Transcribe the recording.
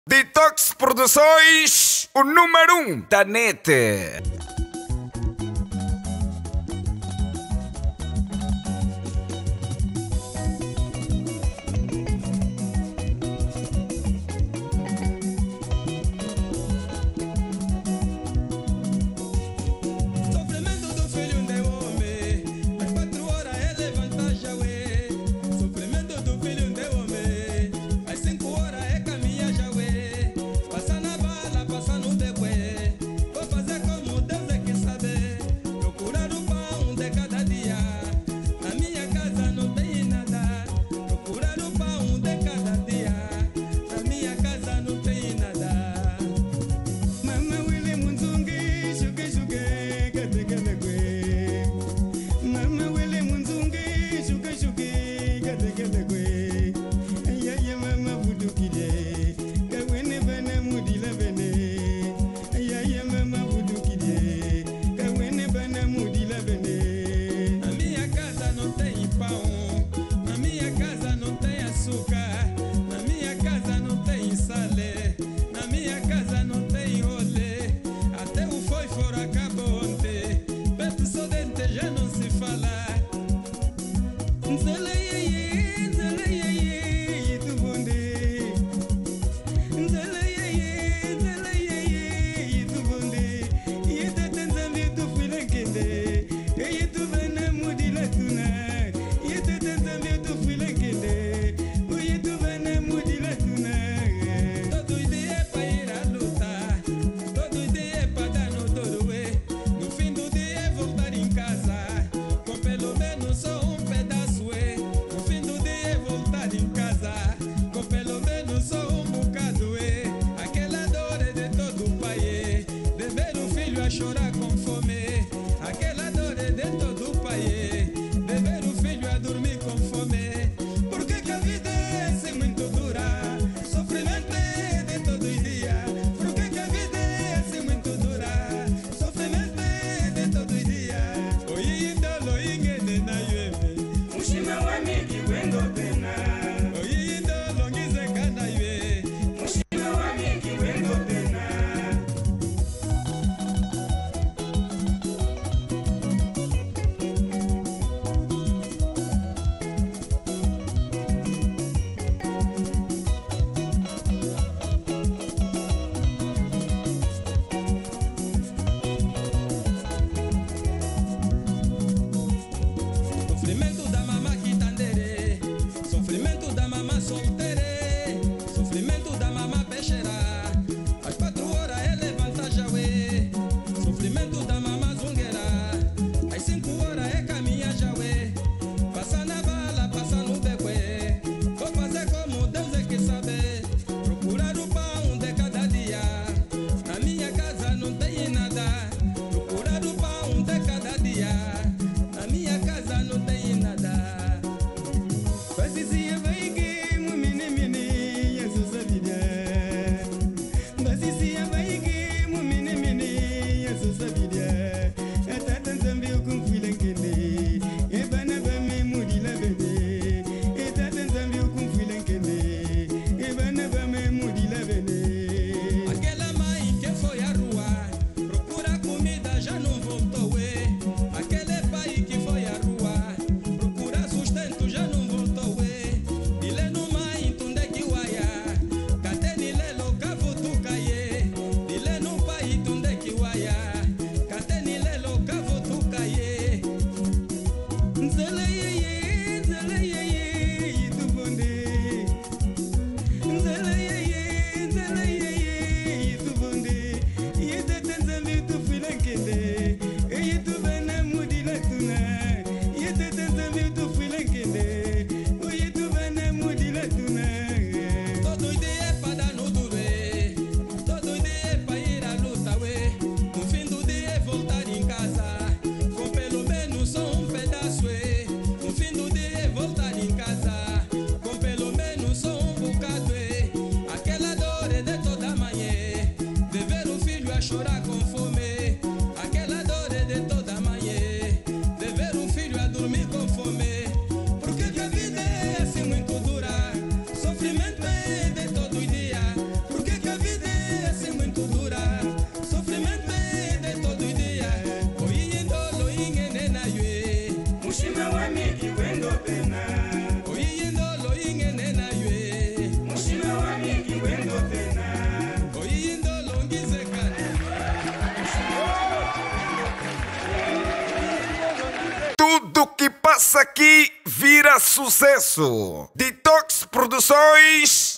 Detox Produções, o número 1 da net. Chorar com fome, aquela dor é de todo o país. Beber o filho a dormir com fome. Porque que a vida é assim muito dura? Sofrimento é de todo dia. Porque que a vida é assim muito dura? Sofrimento é de todo dia. Oi, idolo, ingene na yueme. Mushima wa miki wendo pena. Oi, idolo, ngizeka na yue. Mushima wa miki wendo pena. Sofrimento da mamá quitandere, sofrimento da mamá solteira, sofrimento da mamá peixeira. Às 4 horas é levanta jauê, sofrimento da mamá zungueira. Às 5 horas é caminha jauê, passa na bala, passa no beque. Vou fazer como Deus é que sabe, procurar o pão de cada dia. Na minha casa não tem nada, procurar o pão de cada dia. Na minha casa não tem nada. Basisia vai que mumine mine Jesus a vida. Basisia vai que mumine mine Jesus a vida. É tanto também com filha que ne. É bana bame muri la bene. É tanto também com filha que ne. É bana bame muri la bene. Aquela mãe que foi à rua procura comida já não voltou. Aquele pai que foi à rua procura sustento já não voltou. Dile no mãe tunde que uaia, cate nile loca votu caie. Dile no pai tunde que uaia, cate nile loca votu caie. Nzele ye tu bonde. Nzele ye tu bonde. Ye te tenzambi tu filankende. Ye tu bana mudi la tuna. Ye te tenzambi tu filankende. Ye tu bana mudi la tuna. Todo ideia é para dar no dure. Todo ideia é para ir à luta, ué. No fim do dia é voltar em casa. Com pelo menos só pedaço, ué. No fim do dia é voltar em casa. Com pelo menos só bocado, ué. Aquela dor é de toda manhã. De ver o filho a chorar com fome. Aquela dor é de toda manhã. De ver um filho a dormir com fome. Porque que a vida é assim muito dura? Sofrimento é de todo dia. Porque passa aqui vira sucesso. Detox Produções